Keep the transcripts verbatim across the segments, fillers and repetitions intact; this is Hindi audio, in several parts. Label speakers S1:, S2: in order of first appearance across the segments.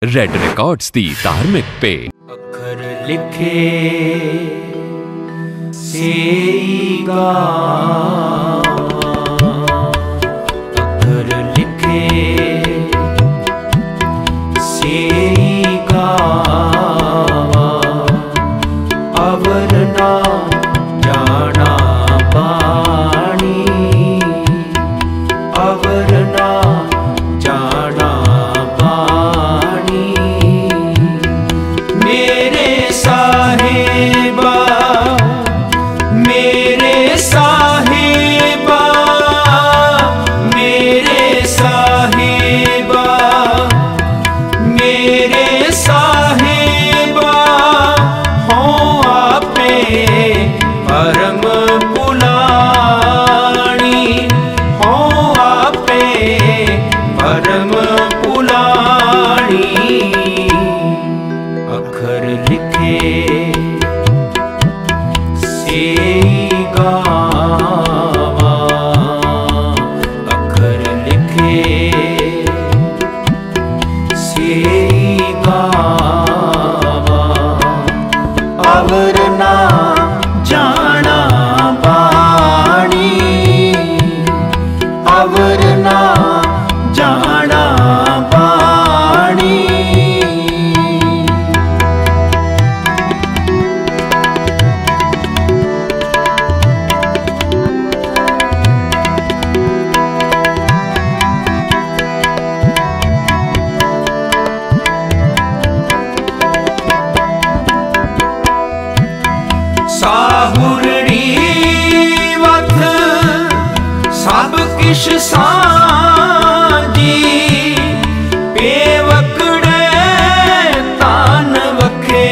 S1: रेड रिकॉर्ड्स दी धार्मिक पे
S2: अखर लिखे सेई गावा, अखर लिखे सेई गावा, अवर ना जाना बाणी, अवर ना जाना साहिबा, मेरे साहिबा, मेरे साहिबा, मेरे साहिबा, हो आपे परम पुलानी, हो आपे परम पुलानी। अखर लिखे सेई गावा, अखर लिखे सेई गावा, अवर ना जाना बाणी, अवर ना जाना बाणी। साहुरड़ी वथ सब किश सांझी, बेवकड़े तान वखे,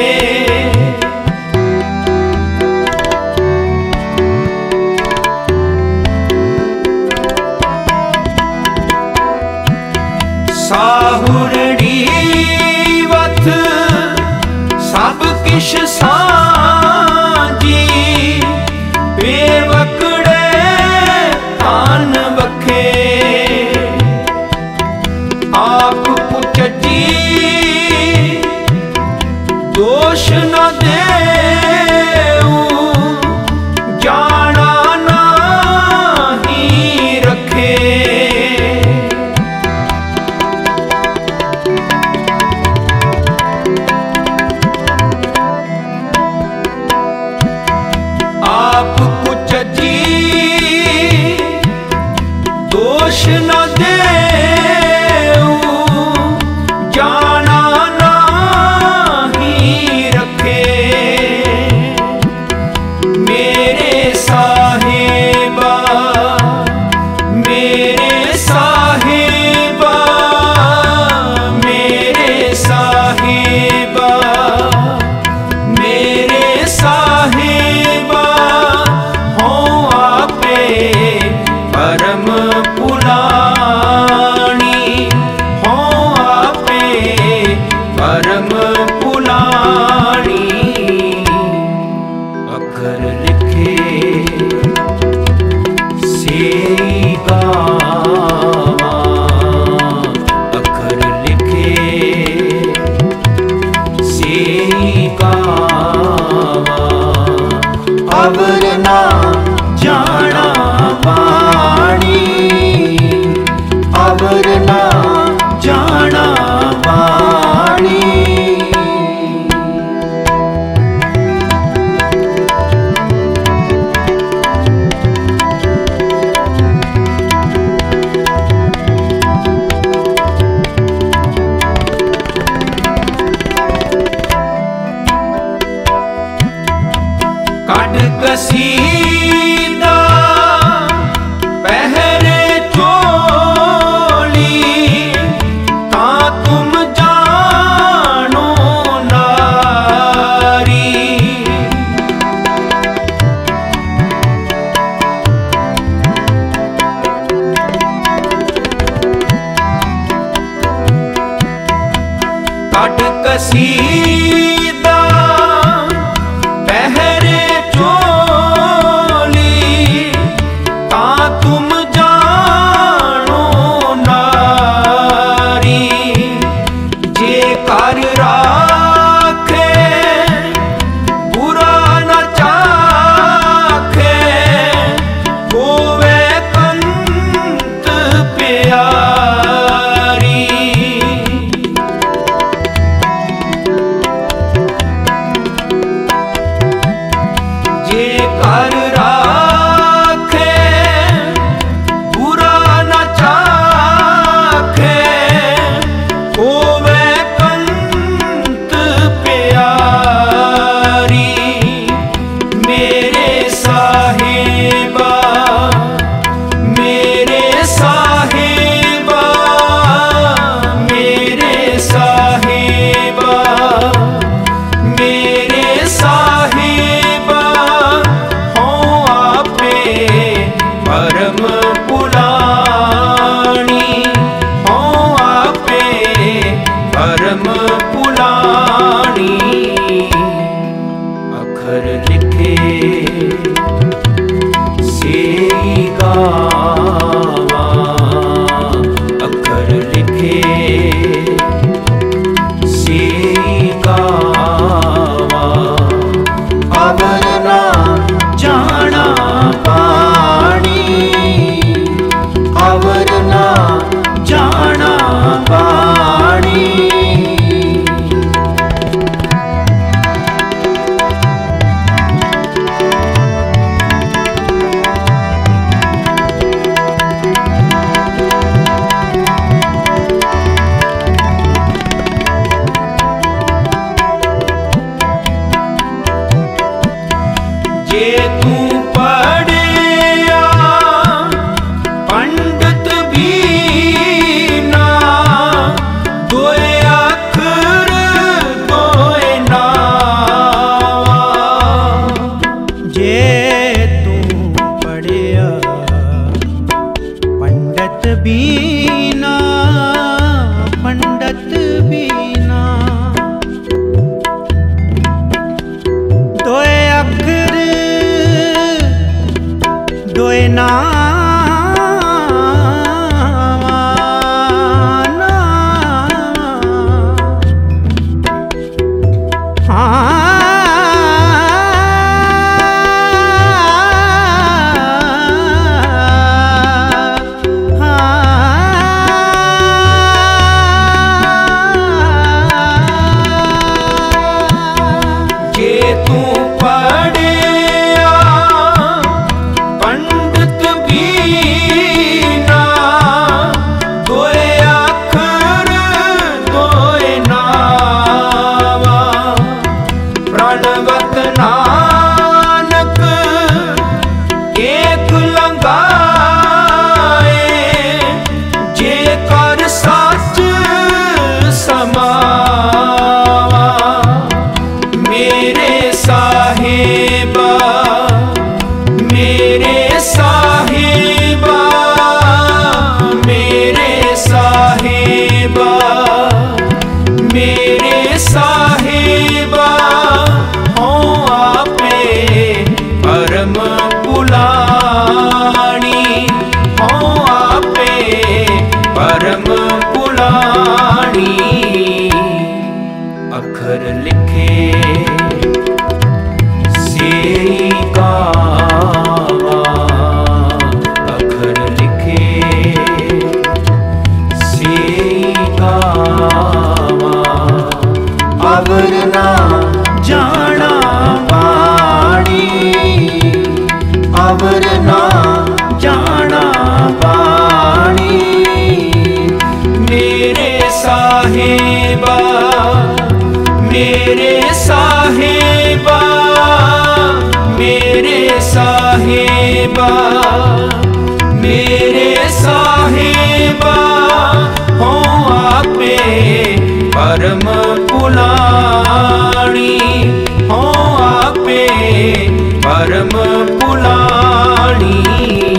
S2: साहुरड़ी वथ सब किश सांझी, बेवकड़े तान वखे, आप कुचजी दोष न देऊ, जाना नाही रखे, आप कुचजी दोष न देऊ, जाना नाही रखे, मेरे साहिबा, मेरे साहिबा, मेरे साहिबा, मेरे साहिबा, हो आपे परम पुलानी, हो आपे परम पुलानी। अखर लिखे सेई गावा, अखर लिखे सेई गावा, अवर ना जाना बाणी, अवर ना जाना बाणी। कट कसीदा पहरे चोली, ता तुम जानो नारी, कट कसीदा पहरे चोली, ता तुम जानो नारी, जे कर राखे बुरा न चाखे, होवे कंत प्यारी। जे कर राखे बुरा न चाखे, होवे कंत प्यारी। मेरे साहिबा मेरे साहिबा मेरे साहिबा मेरे साहिबा हो आपे परम पुलाणी, हो आपे परम पुलाणी। अखर लिखे सेई गावा, अखर लिखे सेई गावा। अवर ना जाना पानी, अवर ना जाना पानी। जे तू पढ़िया पंडित भी ना, दोए अखर दोए नावा।
S3: जे तू पढ़िया पंडित बीना, पंडित बीना, दोए अखर दोए नावा।
S2: जे तू पढ़िया पंडित भी ना, दोए अखर दोए नावा। प्रणवत नानक एक लंगाए, जे कर सच समावा। मेरे साहिबा मेरे साहिबा मेरे साहिबा मेरे साहिबा हो आपे परम पुलाणी, हो आपे परम पुलाणी। अखर लिखे सेई गावा, अखर लिखे सेई गावा। अवर ना जाना पानी, अवर ना जाना पानी। मेरे साहिबा मेरे साहिबा मेरे साहिबा मेरे साहिबा हो आपे परम पुलाणी, हो आपे परम पुलाणी।